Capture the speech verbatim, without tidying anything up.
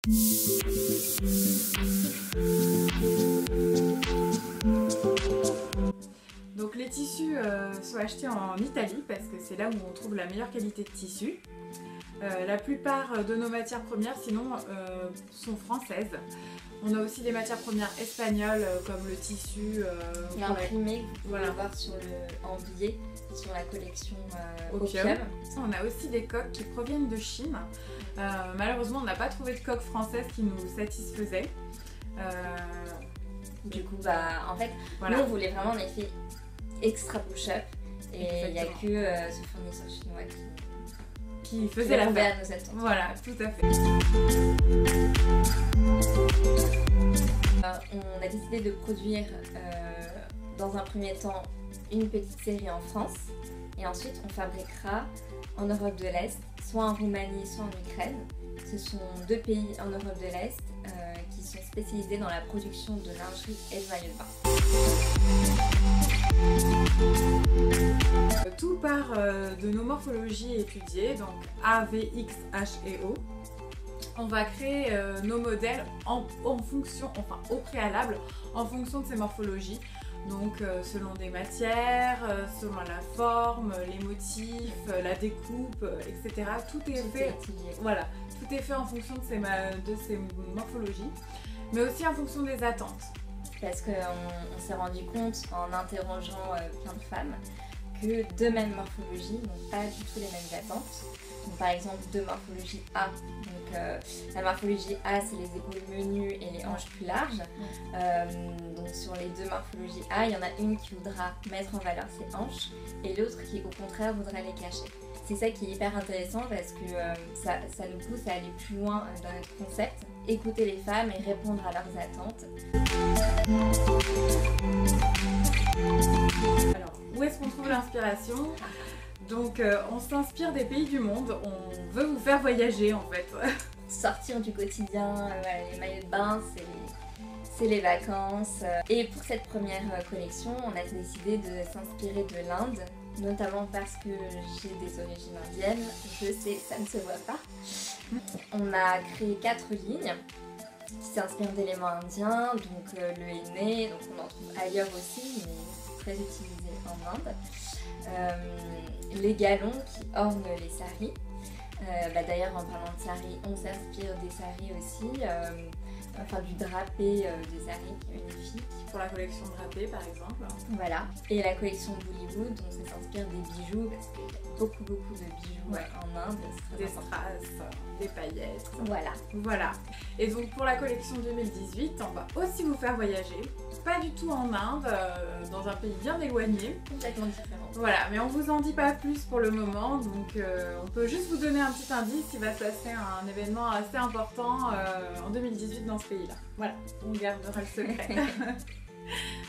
Donc les tissus euh, sont achetés en Italie parce que c'est là où on trouve la meilleure qualité de tissu. Euh, la plupart de nos matières premières sinon euh, sont françaises. On a aussi des matières premières espagnoles euh, comme le tissu euh, l'imprimé, vous pouvez voilà. le voir sur le, en billet sur la collection euh, Opium. Opium. On a aussi des coques qui proviennent de Chine. Euh, malheureusement on n'a pas trouvé de coque française qui nous satisfaisait. Euh, du coup bah en fait voilà. Nous on voulait vraiment un effet extra push-up et il n'y a que euh, ce fournisseur chinois qui, qui faisait la à nos attentes. Voilà, tout à fait. Euh, on a décidé de produire euh, dans un premier temps une petite série en France et ensuite on fabriquera en Europe de l'Est, soit en Roumanie, soit en Ukraine. Ce sont deux pays en Europe de l'Est euh, qui sont spécialisés dans la production de lingerie et de maillots de bain. Tout part euh, de nos morphologies étudiées, donc A, V, X, H et O. On va créer euh, nos modèles en, en fonction, enfin au préalable, en fonction de ces morphologies. Donc euh, selon des matières, euh, selon la forme, les motifs, euh, la découpe, euh, et cetera. Tout est tout fait. Est étudié. Voilà, tout est fait en fonction de ces, de ces morphologies, mais aussi en fonction des attentes. Parce qu'on on, s'est rendu compte en interrogeant euh, plein de femmes que deux mêmes morphologies n'ont pas du tout les mêmes attentes. Donc, par exemple, deux morphologies A. Donc, euh, la morphologie A, c'est les épaules menues et les hanches plus larges. Euh, donc, sur les deux morphologies A, il y en a une qui voudra mettre en valeur ses hanches et l'autre qui, au contraire, voudra les cacher. C'est ça qui est hyper intéressant parce que euh, ça, ça nous pousse à aller plus loin dans notre concept, écouter les femmes et répondre à leurs attentes. Alors, où est-ce qu'on trouve l'inspiration? Donc euh, on s'inspire des pays du monde, on veut vous faire voyager en fait. Sortir du quotidien, euh, voilà, les maillots de bain, c'est les, les vacances. Et pour cette première collection, on a décidé de s'inspirer de l'Inde, notamment parce que j'ai des origines indiennes, je sais, ça ne se voit pas. On a créé quatre lignes qui s'inspirent d'éléments indiens, donc euh, le henné, donc on en trouve ailleurs aussi, mais très utilisé en Inde. Euh, les galons qui ornent les saris. Euh, bah D'ailleurs en parlant de saris, on s'inspire des saris aussi, euh, enfin du drapé euh, des saris qui est magnifique. Pour la collection drapée par exemple. Voilà. Et la collection Bollywood, on s'inspire des bijoux parce qu'il y a beaucoup beaucoup de bijoux ouais. en Inde. Des strass, des paillettes. Voilà. Voilà. Et donc pour la collection deux mille dix-huit, on va aussi vous faire voyager. Pas du tout en Inde, euh, dans un pays bien éloigné. Complètement différent. Voilà, mais on vous en dit pas plus pour le moment, donc euh, on peut juste vous donner un petit indice, il va se passer un événement assez important euh, en deux mille dix-huit dans ce pays-là. Voilà, on gardera le secret.